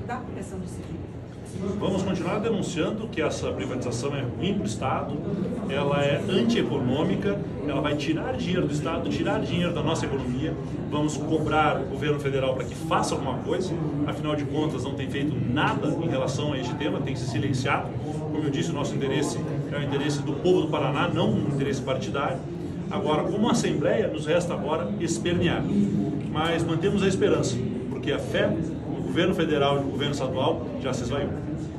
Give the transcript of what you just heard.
da proteção do civil. Vamos continuar denunciando que essa privatização é ruim para o Estado, ela é antieconômica, ela vai tirar dinheiro do Estado, tirar dinheiro da nossa economia. Vamos cobrar o governo federal para que faça alguma coisa, afinal de contas não tem feito nada em relação a este tema, tem se silenciado. Como eu disse, o nosso interesse é o interesse do povo do Paraná, não um interesse partidário. Agora, como Assembleia, nos resta agora espernear, mas mantemos a esperança, porque a fé no governo federal e no governo estadual já se esvaiu.